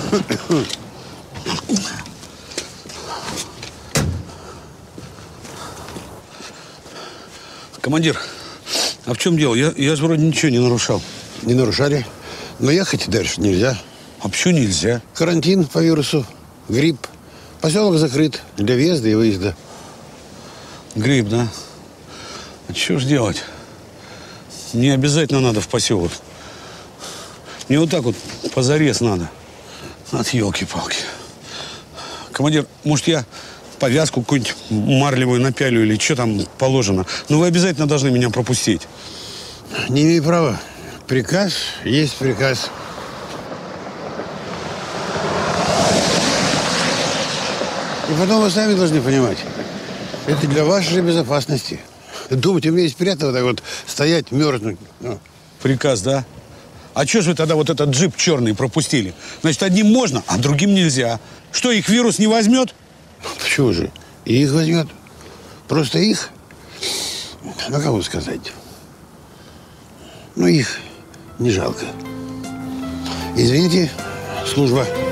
Командир, а в чем дело? Я же вроде ничего не нарушал. Не нарушали, но ехать дальше нельзя. А почему нельзя? Карантин по вирусу, грипп. Поселок закрыт для въезда и выезда. Грипп, да? А что ж делать? Мне обязательно надо в поселок. Мне вот так вот позарез надо. От елки-палки. Командир, может, я повязку какую-нибудь марлевую напялю или что там положено? Но вы обязательно должны меня пропустить. Не имею права. Приказ есть приказ. И потом вы сами должны понимать, это для вашей же безопасности. Думаете, у меня есть приятно вот так вот стоять, мерзнуть? Приказ, да? А что же вы тогда вот этот джип черный пропустили? Значит, одним можно, а другим нельзя. Что, их вирус не возьмет? Почему же? И их возьмет. Просто их, ну, кого сказать, ну, их не жалко. Извините, служба.